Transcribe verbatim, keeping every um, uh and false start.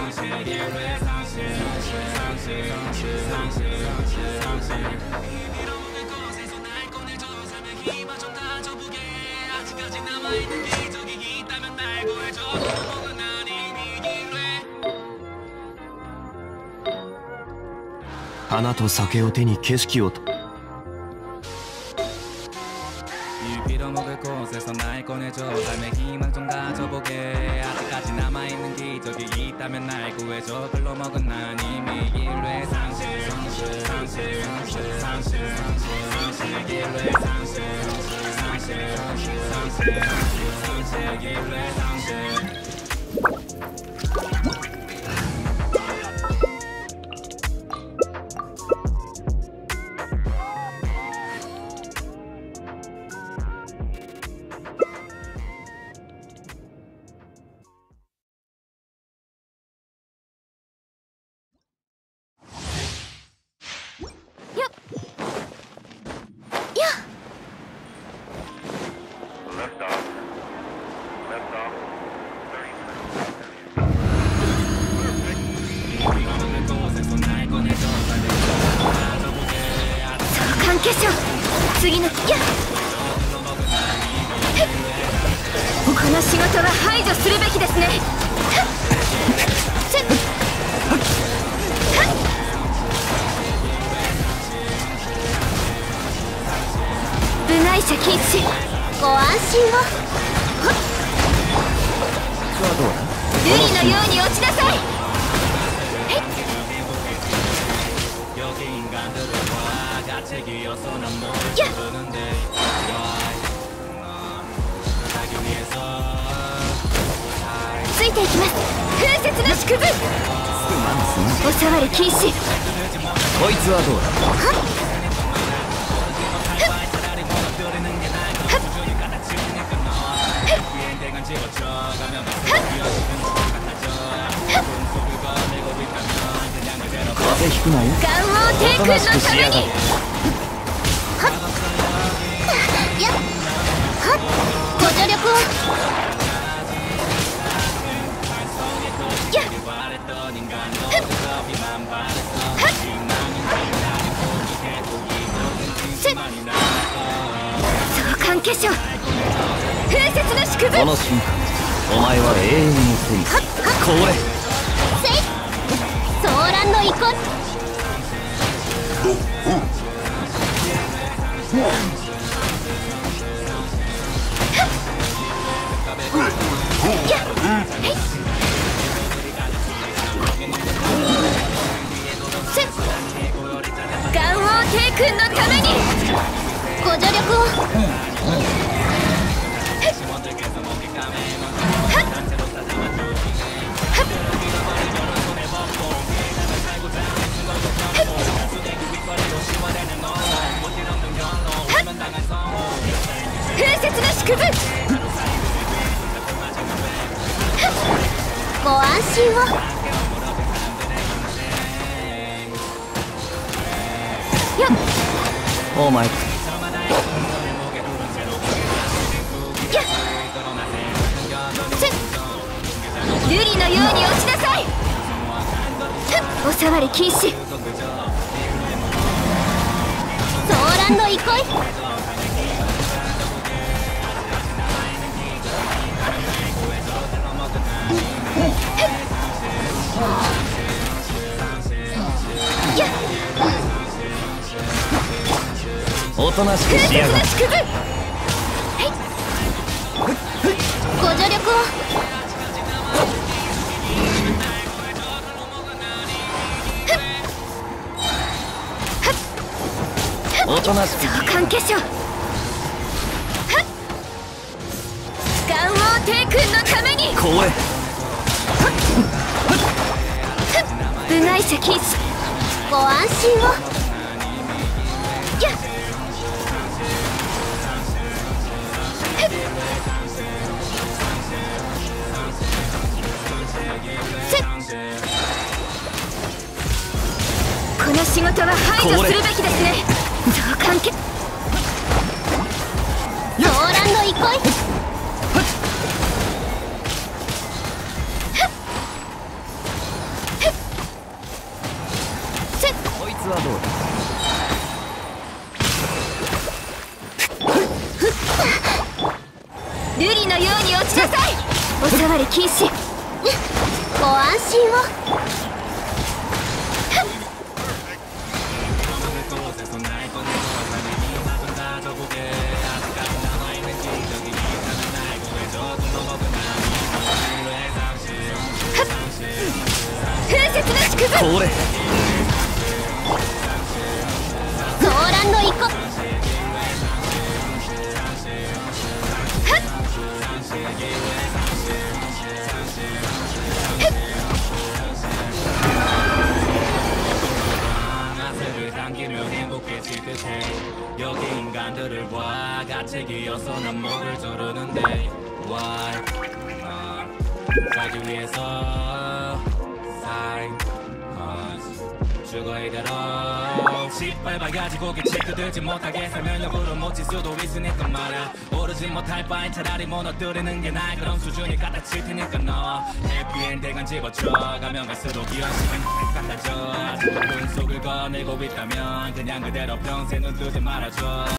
花と酒を手に景色をと次のやっこの仕事は排除するべきですね。部外者禁止、ご安心を。瑠璃のように落ちなさい。やっついていきます。風雪の縮図、お触り禁止。 こいつはどうだ。風邪ひくなよ。 願王帝君のために。はっやっはっご助力を。やっせっ相関化粧、風雪の縮図。 この瞬間お前は永遠の手にこれせい騒乱の遺恨。願王帝君のためにご助力を。風雪の縮図、ご安心を。やっお前やっせっ瑠璃のように落ちなさい。お触り禁止、騒乱の憩い。やっおとなしくしやがる。 ご助力を。 おとなしく相関化粧、願王帝君のためにこれ部外者禁止、ご安心を。やっせっこの仕事は排除するべきですね。相関係、騒乱の憩い。 はどうだ。 瑠璃のように落ちなさい。お触り禁止。ご安心を。風雪の縮図。 これソーランの一個。 여기 인간들을 봐 같이 기어서 난 목을 조르는데 Why 어, 살기 위해서 Sign 어, 죽어 이대로 짓밟아야지 고개 치켜들지 못하게 설명력으로 못 칠 수도 있으니까 말야 오르지 못할 바엔 차라리 무너뜨리는 게 나을 그런 수준이 같아질 테니까 너 해피엔딩은 집어줘 가면 갈수록 이런 시간이 같아져 아직도 꿈속을 거닐고 있다면 그냥 그대로 평생 눈 뜨지 말아줘